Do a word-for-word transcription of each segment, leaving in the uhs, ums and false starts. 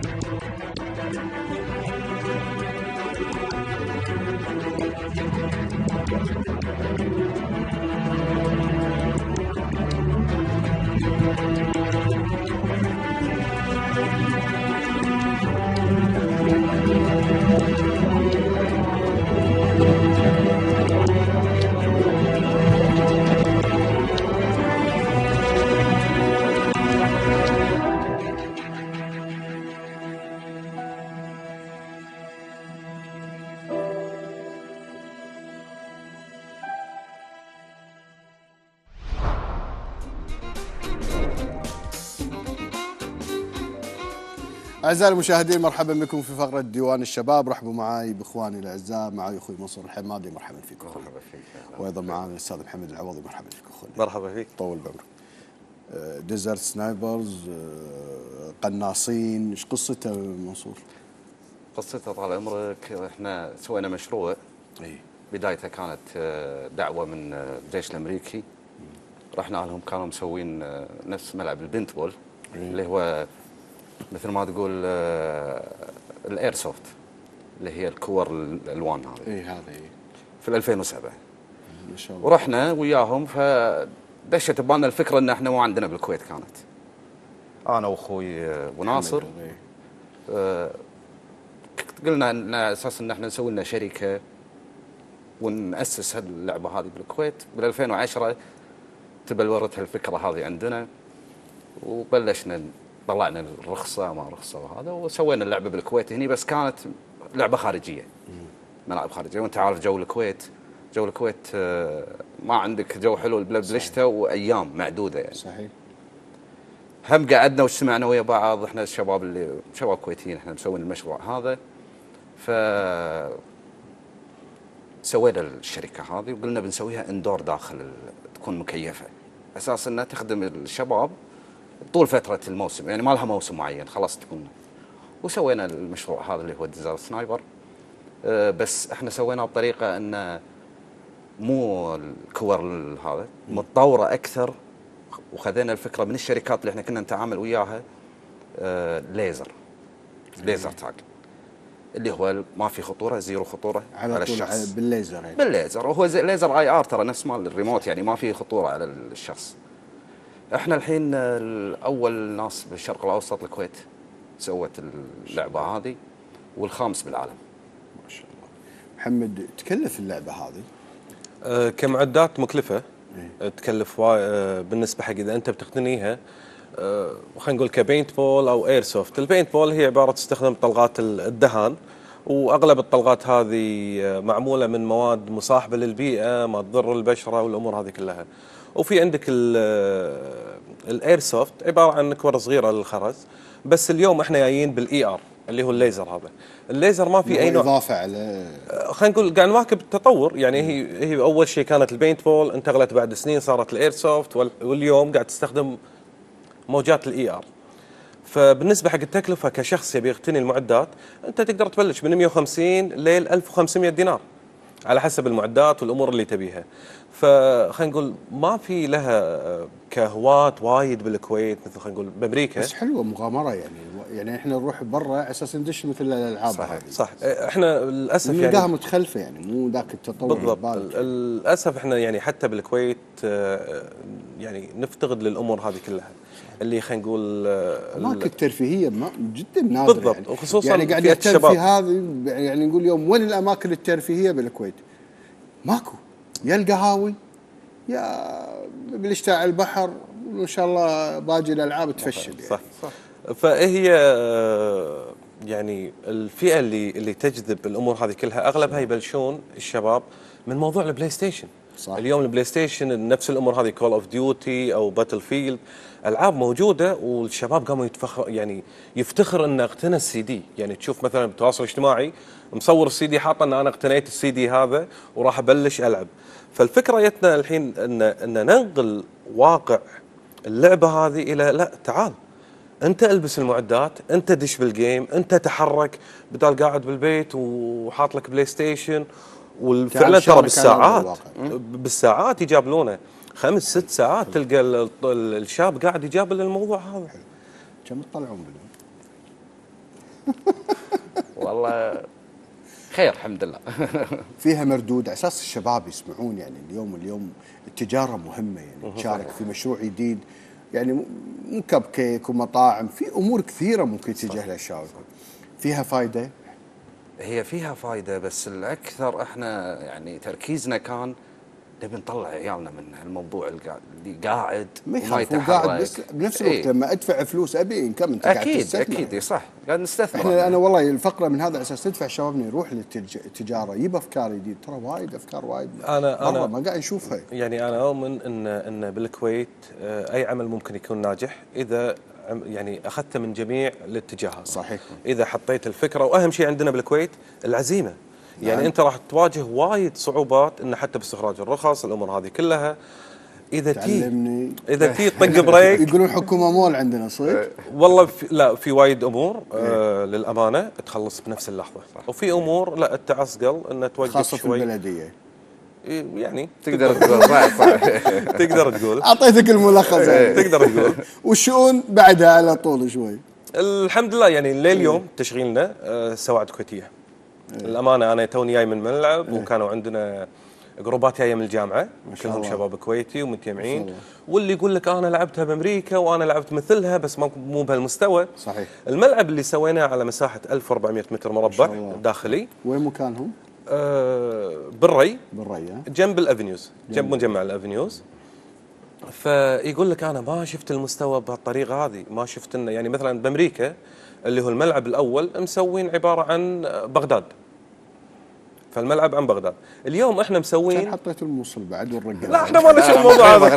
أعزائي المشاهدين، مرحبا بكم في فقرة ديوان الشباب. رحبوا معي بإخواني الأعزاء، معي أخوي منصور الحمادي، مرحبا فيكم. مرحبا فيك. وأيضا معنا الأستاذ محمد العوضي، مرحبا فيك أخوي. مرحبا فيك. طول بعمرك. ديزرت سنايبرز، قناصين، إيش قصته منصور؟ قصته طال عمرك، احنا سوينا مشروع. اي بدايته كانت دعوة من الجيش الأمريكي. رحنا لهم، كانوا مسوين نفس ملعب البنت بول اللي هو مثل ما تقول الاير سوفت، اللي هي الكور الالوان هذه. اي هذا اي في ألفين وسبعة ما شاء الله. ورحنا وياهم، فدشت ببالنا الفكره ان احنا مو عندنا بالكويت. كانت انا واخوي وناصر آه قلنا على اساس ان احنا نسوي لنا شركه وناسس اللعبه هذه بالكويت. بال ألفين وعشرة تبلورت هالفكره هذه عندنا، وبلشنا طلعنا الرخصه ما رخصه وهذا، وسوينا اللعبه بالكويت هني. بس كانت لعبه خارجيه، ملاعب خارجيه، وانت عارف جو الكويت. جو الكويت ما عندك جو حلو بلا بلشته وايام معدوده يعني. صحيح. هم قعدنا واجتمعنا ويا بعض، احنا الشباب اللي شباب كويتيين، احنا مسوين المشروع هذا. ف سوينا الشركه هذه وقلنا بنسويها اندور داخل، تكون مكيفه، اساس انها تخدم الشباب طول فترة الموسم، يعني ما لها موسم معين، خلاص تكون. وسوينا المشروع هذا اللي هو ديزرت سنايبر. أه بس احنا سويناه بطريقة انه مو الكور هذا، متطورة اكثر. وخذينا الفكرة من الشركات اللي احنا كنا نتعامل وياها. أه ليزر ليزر تاج، اللي هو ما في خطورة، زيرو خطورة على, على الشخص بالليزر. يعني بالليزر، وهو ليزر اي ار ترى، نفس مال الريموت، يعني ما في خطورة على الشخص. احنا الحين الاول ناس بالشرق الاوسط الكويت سوت اللعبه هذه، والخامس بالعالم. ما شاء الله. محمد، تكلف اللعبه هذه؟ أه كمعدات مكلفه. إيه؟ تكلف أه بالنسبه حق اذا انت بتقتنيها، أه خلينا نقول كبينت بول او اير سوفت. البينت بول هي عباره تستخدم طلقات الدهان، واغلب الطلقات هذه معموله من مواد مصاحبه للبيئه، ما تضر البشره والامور هذه كلها. وفي عندك الاير سوفت عباره عن كره صغيره للخرز. بس اليوم احنا جايين بالاي ار اللي هو الليزر. هذا الليزر ما في اي نوع اضافه على، خلينا نقول قاعد نواكب التطور. يعني هي هي اول شيء كانت البينت بول، انتقلت بعد سنين صارت الاير سوفت، واليوم قاعد تستخدم موجات الاي ار. فبالنسبه حق التكلفه كشخص يبي يقتني المعدات، انت تقدر تبلش من مئة وخمسين لين ألف وخمسمئة دينار على حسب المعدات والامور اللي تبيها. فخلينا نقول ما في لها كهواة وايد بالكويت مثل خلينا نقول بامريكا. بس حلوه مغامره يعني. يعني احنا نروح برا على اساس ندش مثل الالعاب هذه. صح. احنا للاسف يعني نلقاها متخلفه، يعني مو ذاك التطور بالضبط. للاسف احنا يعني حتى بالكويت يعني نفتقد للامور هذه كلها اللي خلينا نقول اماكن الترفيهيه جدا نادره. بالضبط. يعني وخصوصا يعني قاعد يهتم في هذه. يعني نقول يوم وين الاماكن الترفيهيه بالكويت؟ ماكو. يا القهاوي يا بالاشتاء على البحر، وان شاء الله باقي الالعاب تفشل. يعني صح صح. فهي يعني الفئه اللي اللي تجذب الامور هذه كلها اغلبها يبلشون الشباب من موضوع البلاي ستيشن. صح. اليوم البلاي ستيشن نفس الامور هذه، كول اوف ديوتي او باتل فيلد، العاب موجوده، والشباب قاموا يتفخر يعني يفتخر انه اقتنى السي دي. يعني تشوف مثلا بالتواصل الاجتماعي مصور السي دي، حاطه ان انا اقتنيت السي دي هذا وراح ابلش العب. فالفكره جتنا الحين ان ان ننقل واقع اللعبه هذه الى لا تعال انت البس المعدات، انت دش بالجيم، انت تحرك، بدال قاعد بالبيت وحاط لك بلاي ستيشن. وفعلا ترى بالساعات بالساعات يجابلونه خمس ست ساعات تلقى الشاب قاعد يجابل الموضوع هذا. كم تطلعون باليوم؟ والله خير الحمد لله. فيها مردود على اساس الشباب يسمعون، يعني اليوم اليوم التجاره مهمه، يعني تشارك في مشروع جديد، يعني مو كب كيك ومطاعم، في امور كثيره ممكن تتجه لها الشباب. فيها فائده؟ هي فيها فائده، بس الاكثر احنا يعني تركيزنا كان نبي نطلع عيالنا من الموضوع اللي قاعد ما وما يخالف، هو يتحرك. قاعد، بس بنفس الوقت إيه؟ لما ادفع فلوس ابي انكم، انت قاعد اكيد تستثمر. اكيد صح، قاعد نستثمر. احنا انا والله الفقره من هذا الاساس تدفع شبابنا يروح للتجاره، يجيب افكار جديده، ترى وايد افكار وايد انا انا ما قاعد نشوفها. يعني انا اؤمن ان ان بالكويت اي عمل ممكن يكون ناجح اذا يعني اخذته من جميع الاتجاهات. صحيح. اذا حطيت الفكره، واهم شيء عندنا بالكويت العزيمه. يعني نعم. انت راح تواجه وايد صعوبات ان حتى باستخراج الرخص، الامور هذه كلها. اذا تي اذا تي طق بريك. يقولون حكومه مول عندنا صدق. والله في لا في وايد امور آه للامانه تخلص بنفس اللحظه، وفي امور لا تعصقل ان توقف خاصه شوي. في البلديه يعني تقدر تقول صح صح. تقدر تقول اعطيتك الملخص. تقدر تقول والشؤون بعدها على طول شوي. الحمد لله يعني لليوم تشغيلنا آه سواعد كويتيه. الامانه انا توني جاي من ملعب وكانوا عندنا جروبات جايه من الجامعه كلهم شباب كويتي ومتجمعين، واللي يقول لك انا لعبتها بامريكا وانا لعبت مثلها بس مو بهالمستوى. صحيح. الملعب اللي سويناه على مساحه ألف وأربعمية متر مربع داخلي. وين مكانهم؟ آه بالري. بالري جنب الافنيوز، جنب مجمع الافنيوز. فيقول لك انا ما شفت المستوى بهالطريقه هذه، ما شفت انه يعني مثلا بامريكا اللي هو الملعب الاول مسوين عباره عن بغداد. فالملعب عن بغداد. اليوم احنا مسوين، كان حطيت الموصل بعد والرقم. لا احنا ما لنا شغل بالموضوع هذا.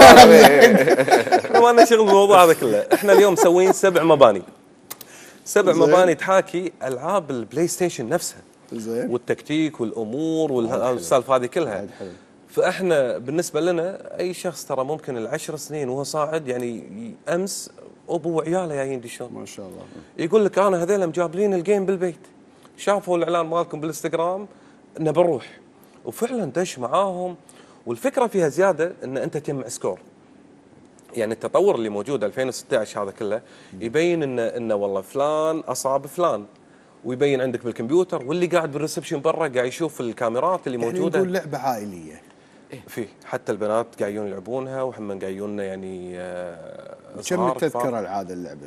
احنا ما لنا شغل بالموضوع هذا كله. احنا اليوم مسوين سبع مباني. سبع مباني تحاكي العاب البلاي ستيشن نفسها. زين. والتكتيك والامور والسالفه هذه كلها. فاحنا بالنسبه لنا اي شخص ترى ممكن العشر سنين وهو صاعد، يعني امس ابو وعياله جايين يدشون. ما شاء الله. يقول لك انا هذول مجابلين الجيم بالبيت، شافوا الاعلان مالكم بالانستغرام انه بنروح، وفعلا دش معاهم. والفكره فيها زياده ان انت تجمع سكور. يعني التطور اللي موجود ألفين وستة عشر هذا كله يبين ان انه والله فلان اصاب فلان، ويبين عندك بالكمبيوتر، واللي قاعد بالريسبشن برا قاعد يشوف الكاميرات اللي موجوده. يعني نقول لعبه عائليه. فيه حتى البنات قاعدين يلعبونها، وهم قاعدين يعني كم تذكر العاده اللعبه؟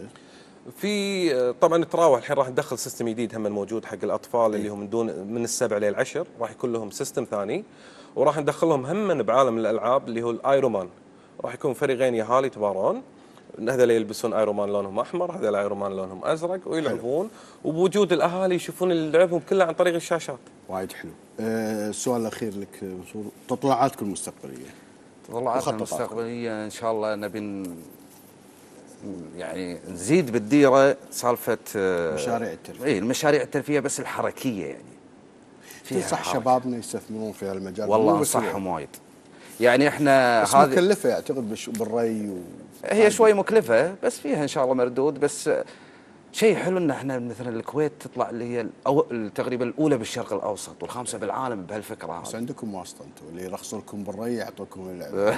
في طبعا تراوح. الحين راح ندخل سيستم جديد هم موجود حق الاطفال إيه؟ اللي هم من دون من السبع للعشر، راح يكون لهم سيستم ثاني، وراح ندخلهم هم بعالم الالعاب اللي هو الايرومان. راح يكون فريقين يهال يتبارون، هذول يلبسون ايرومان لونهم احمر، هذول ايرومان لونهم ازرق، ويلعبون. وبوجود الاهالي يشوفون اللي لعبهم كله عن طريق الشاشات. وايد حلو. أه السؤال الاخير لك منصور، تطلعاتكم المستقبليه؟ تطلعاتنا المستقبليه ان شاء الله نبي يعني نزيد بالديره سالفه مشاريع الترفيه. اي المشاريع الترفيه، بس الحركيه يعني. تنصح شبابنا يستثمرون في هالمجال؟ والله انصحهم وايد. يعني احنا بس هذه مكلفه اعتقد بالري و... هي شوي مكلفه، بس فيها ان شاء الله مردود. بس شيء حلو ان احنا مثلا الكويت تطلع اللي هي تقريبا الاولى بالشرق الاوسط والخامسه بالعالم بهالفكره هذه. بس عندكم واسطه انتم اللي يرخصون لكم بالري يعطوكم اللعبه.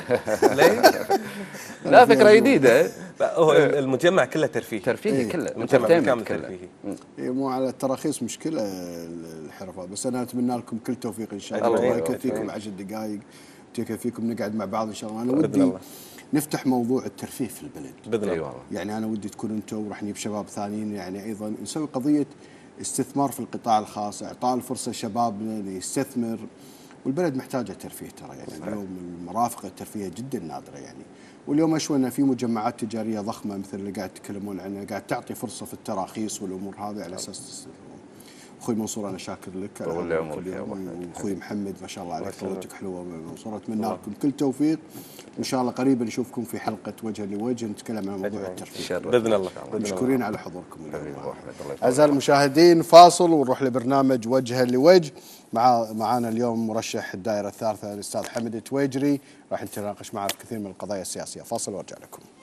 لا فكره جديده. هو المجمع كله ترفيهي. ترفيهي إيه؟ كله المجمع كامل ترفيهي. إيه مو على التراخيص مشكله الحرفات، بس انا اتمنى لكم كل توفيق ان شاء الله. الله يكفيكم عشر دقائق، يكفيكم نقعد مع بعض ان شاء الله. انا ودي نفتح موضوع الترفيه في البلد باذن الله. يعني انا ودي تكون انتم وراح نجيب شباب ثانيين، يعني ايضا نسوي قضيه استثمار في القطاع الخاص، اعطاء الفرصه شبابنا يستثمر. والبلد محتاجه ترفيه ترى، يعني اليوم المرافق الترفيه جدا نادره يعني. واليوم اشوى ان في مجمعات تجاريه ضخمه مثل اللي قاعد تتكلمون عنها، قاعد تعطي فرصه في التراخيص والامور هذه على اساس تستثمر. اخوي منصور انا شاكر لك، واخوي محمد ما شاء الله عليك طولتك حلوه منصور. اتمنى لكم كل توفيق، وان شاء الله قريبا نشوفكم في حلقه وجه لوجه نتكلم عن موضوع الترفيه باذن الله. مشكورين على حضوركم اليوم. اعزائي المشاهدين فاصل ونروح لبرنامج وجه لوجه. مع معانا اليوم مرشح الدائره الثالثه الاستاذ حمد التويجري، راح نتناقش معه في كثير من القضايا السياسيه. فاصل وارجع لكم.